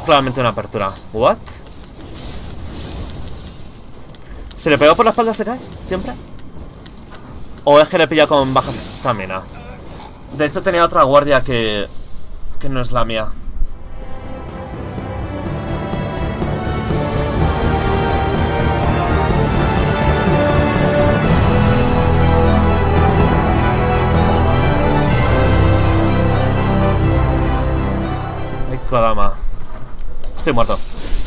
claramente una apertura. ¿What? ¿Se le pegó por la espalda se cae? ¿Siempre? ¿O es que le pilla con baja estamina? De hecho tenía otra guardia que no es la mía. Ay, Kodama. Estoy muerto.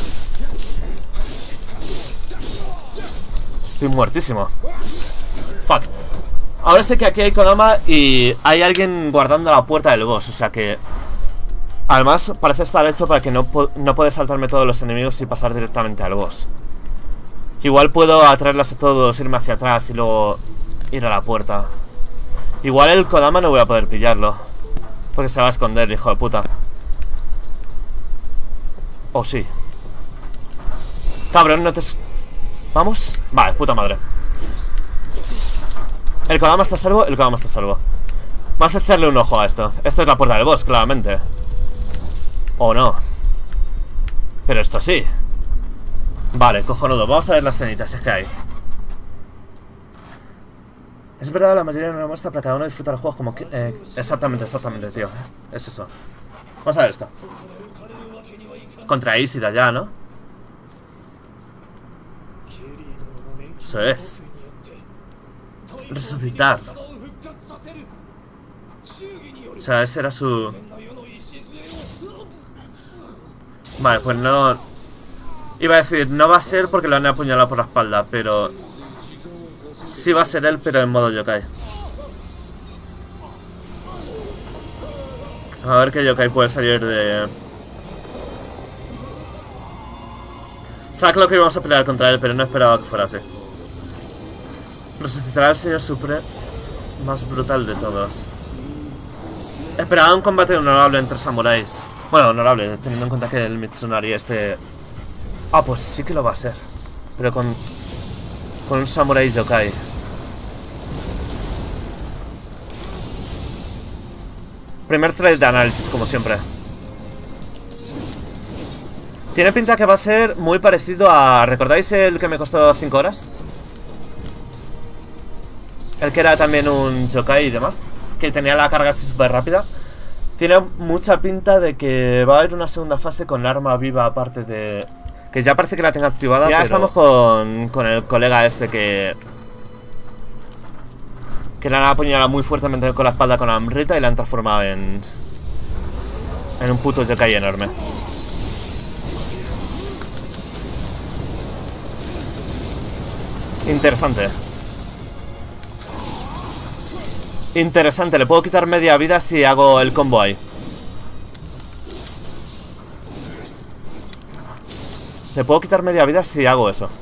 Estoy muertísimo. Fuck. Ahora sé que aquí hay Kodama y hay alguien guardando la puerta del boss. O sea que... Además parece estar hecho para que no pueda saltarme todos los enemigos y pasar directamente al boss. Igual puedo atraerlas a todos, irme hacia atrás y luego ir a la puerta. Igual el Kodama no voy a poder pillarlo, porque se va a esconder, hijo de puta. Oh, sí. Cabrón, no te... ¿Vamos? Vale, puta madre. El Kodama está a salvo, el Kodama está a salvo. Vamos a echarle un ojo a esto. Esto es la puerta del boss, claramente. ¿O no? Pero esto sí. Vale, cojonudo. Vamos a ver las cenitas, es que hay. Es verdad, la mayoría no me muestra, pero cada uno disfruta los juegos como que... exactamente, tío. Es eso. Vamos a ver esto. Contra Isida ya, ¿no? Eso es. Resucitar. O sea, ese era su... Vale, pues no... Iba a decir, no va a ser porque lo han apuñalado por la espalda, pero... Sí va a ser él, pero en modo yokai. A ver qué yokai puede salir de... Estaba claro que íbamos a pelear contra él, pero no esperaba que fuera así. Resucitará al señor supremo más brutal de todos. Esperaba un combate honorable entre samuráis. Bueno, honorable, teniendo en cuenta que el Mitsunari este... Ah, pues sí que lo va a ser. Pero con un samurái yokai. Primer trade de análisis, como siempre. Tiene pinta que va a ser muy parecido a... ¿Recordáis el que me costó 5 horas? El que era también un yokai y demás, que tenía la carga así súper rápida. Tiene mucha pinta de que va a haber una segunda fase con arma viva aparte de... Que ya parece que la tenga activada. Ya pero... estamos con el colega este que le han apuñalado muy fuertemente con la espalda con Amrita y la han transformado en un puto yokai enorme. Interesante. Interesante, le puedo quitar media vida si hago el combo ahí. Le puedo quitar media vida si hago eso.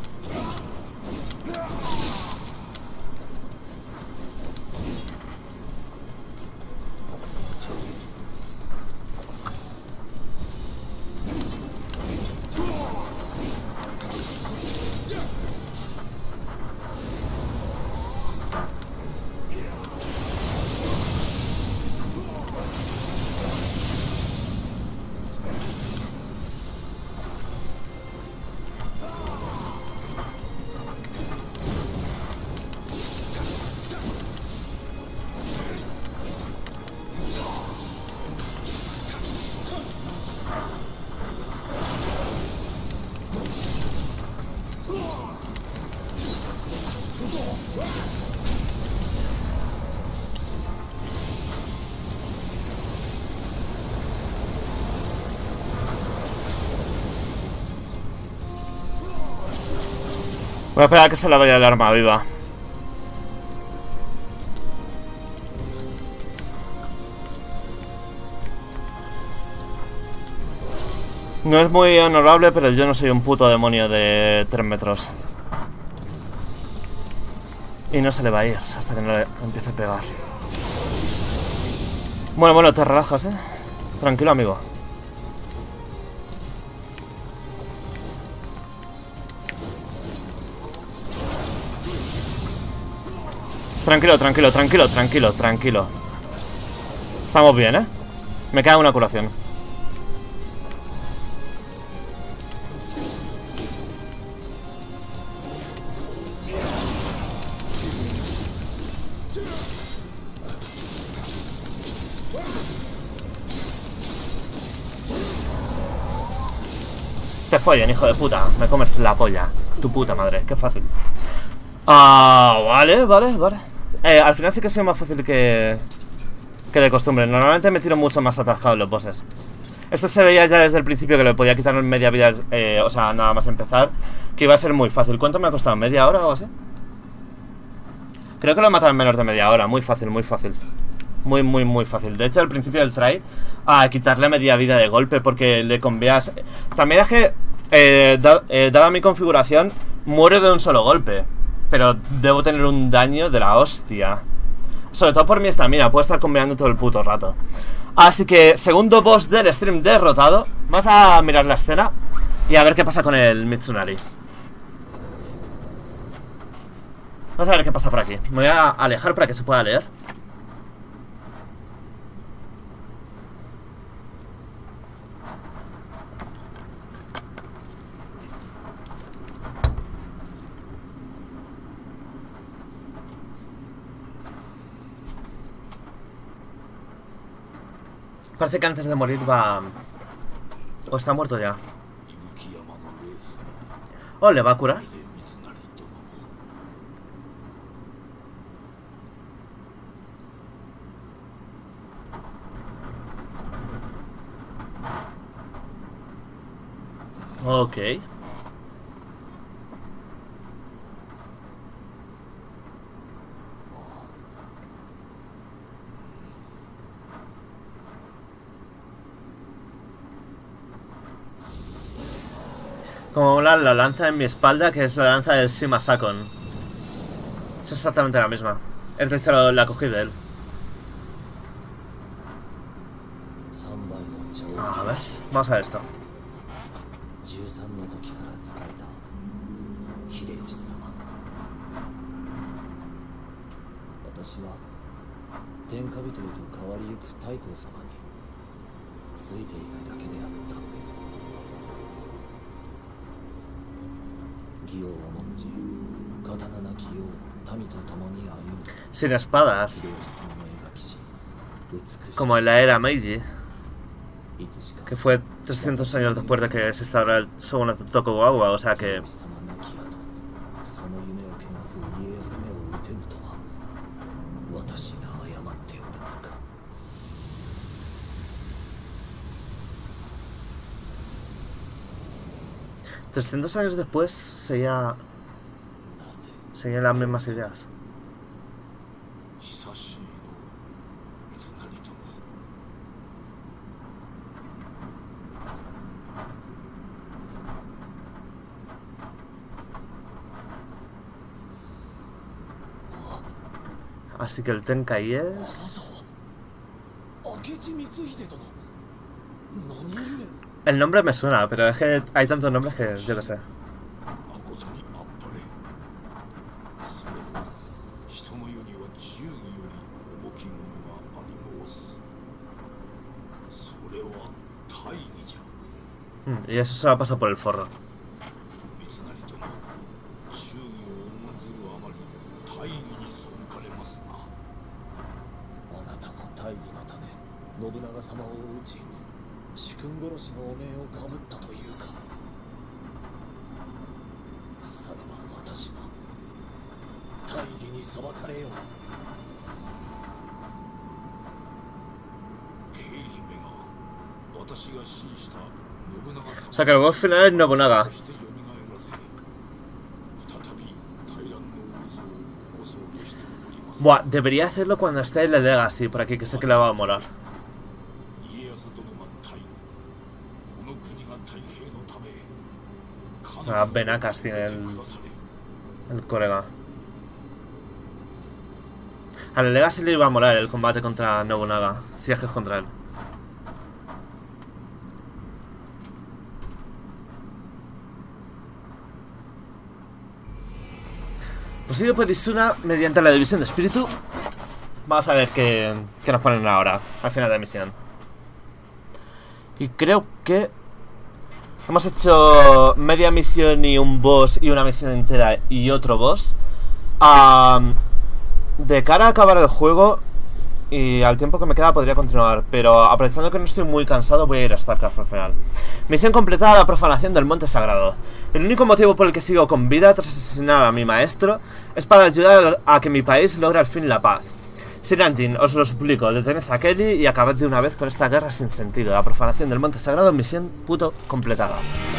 Voy a esperar a que se la vaya el arma viva. No es muy honorable, pero yo no soy un puto demonio de 3 metros. Y no se le va a ir hasta que no le empiece a pegar. Bueno, te relajas, Tranquilo, amigo. Tranquilo. Estamos bien, Me queda una curación. Follen, hijo de puta. Me comes la polla. Tu puta madre, qué fácil. Vale. Al final sí que ha sido más fácil que de costumbre. Normalmente me tiro mucho más atascado en los bosses. Este se veía ya desde el principio que le podía quitar en media vida, o sea, nada más empezar, que iba a ser muy fácil. ¿Cuánto me ha costado? ¿Media hora o algo así? Creo que lo he matado en menos de media hora. Muy fácil. Muy fácil. De hecho, al principio del try, a quitarle media vida de golpe, porque le convías. También es que, dada mi configuración, muero de un solo golpe. Pero debo tener un daño de la hostia. Sobre todo por mi estamina, puedo estar combiando todo el puto rato. Así que, segundo boss del stream derrotado. Vamos a mirar la escena y a ver qué pasa con el Mitsunari. Vamos a ver qué pasa por aquí. Me voy a alejar para que se pueda leer. Parece que antes de morir va... O está muerto ya. Oh, ¿le va a curar? Ok. Como la lanza en mi espalda, que es la lanza del Shima Sakon. Es exactamente la misma. Es de hecho la cogí de él. A ver, vamos a ver esto. Sin espadas, como en la era Meiji, que fue 300 años después de que se instaurara el Shogun Tokugawa, o sea que... ¿300 años después seguían las mismas ideas? Así que el Tenkai es... El nombre me suena, pero es que hay tantos nombres que yo qué sé. Y eso se va a pasar por el forro. O sea que el boss final es Nobunaga. Buah, debería hacerlo cuando esté en el Legacy, por aquí, que sé que le va a molar. Venacas tiene el colega. Al Legacy le iba a molar el combate contra Nobunaga, si es que es contra él. Poseído por Izuna mediante la división de espíritu. Vamos a ver qué nos ponen ahora, al final de la misión. Y creo que hemos hecho media misión y un boss y una misión entera y otro boss. De cara a acabar el juego, y al tiempo que me queda podría continuar, pero aprovechando que no estoy muy cansado voy a ir a StarCraft al final. Misión completada: la profanación del monte sagrado. El único motivo por el que sigo con vida tras asesinar a mi maestro es para ayudar a que mi país logre al fin la paz. Sir Anjin, os lo suplico, detened a Kelly y acabad de una vez con esta guerra sin sentido. La profanación del monte sagrado, misión puto completada.